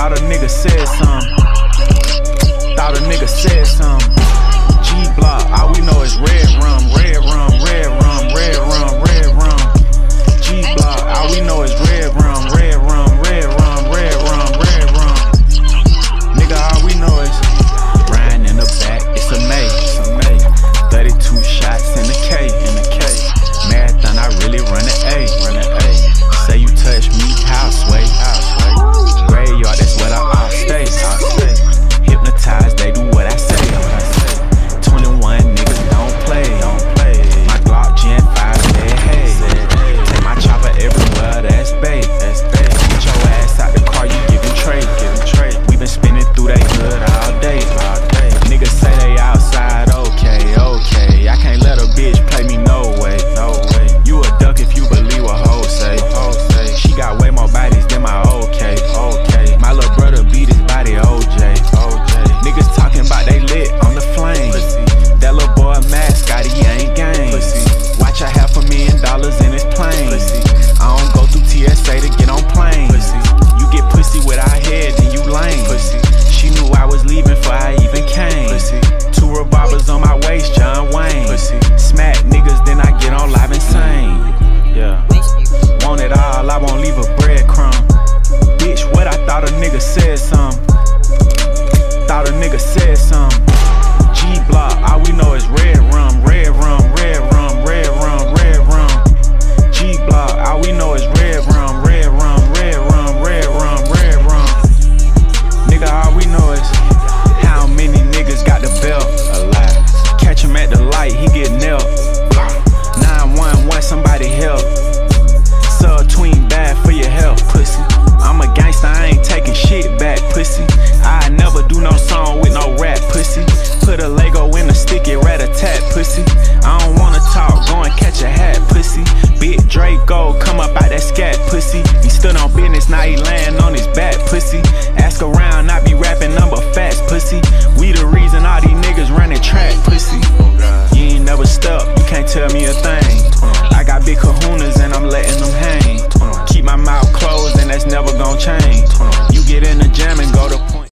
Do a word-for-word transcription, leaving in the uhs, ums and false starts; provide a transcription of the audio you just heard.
thought a nigga said something. Thought a nigga said something. G-Block, all we know is red rum, red rum, red rum, red rum, red rum. G-Block, all we know is red rum, red rum, red rum, red rum, red rum. Nigga, all we know is Ryan in the back, it's a May, it's a May. thirty-two shots in the K, in the K. Marathon, I really run an A, run an A. Say you touch me, house sway, house sway. Graveyard, that's what I all stay, all stay. Hypnotized, they do what I say, what I say. twenty-one niggas don't play, don't play. My Glock Gen five said hey, take my chopper everywhere, that's bae, that's bae. Get your ass out the car, you giving trade, giving trade. We been spinning through that hood all day, all day. Niggas say they outside, okay, okay. I can't let a bitch play me, no way, no way. You a duck if you believe what hoes say, hoes say. She got way more bodies than my okay, okay. My little brother beat his body, O J, O J. Niggas talking about they lit on the flame. Pussy. That little boy mascot, he ain't game. Pussy. Watch a half a million dollars in his plane. Pussy. I don't go through T S A to get on plane. Pussy. You get pussy without head, then you lame. Pussy. She knew I was leaving before I even came. Pussy. Two revolvers on my waist, John Wayne. Pussy. Smack niggas, then I get on live insane. Yeah. Want it all, I won't leave a breadcrumb. Bitch, what I thought a nigga said something. Thought a nigga said something. G-Block, all we know is red rum, red rum, red rum, red rum, red rum. G-Block, all we know is red rum, red rum, red rum, red rum, red rum. Nigga, all we know is how many niggas got the belt. Alive. Catch him at the light, he get nailed. nine one one, somebody help. Sub-tween bad for your health, pussy. I'm a gangster, I ain't taking shit back, pussy. I never do no song with no rap, pussy. Put a Lego in a sticky rat-a-tat, pussy. I don't wanna talk, go and catch a hat, pussy. Big Draco, come up out that scat, pussy. He stood on business, now he laying on his back, pussy. Ask around, I be rapping number facts, pussy. We the reason all these niggas running track, pussy. You ain't never stuck, you can't tell me a thing. I got big kahunas and I'm letting them hang. Keep my mouth closed and that's never gonna change. You get in the jam and go to point.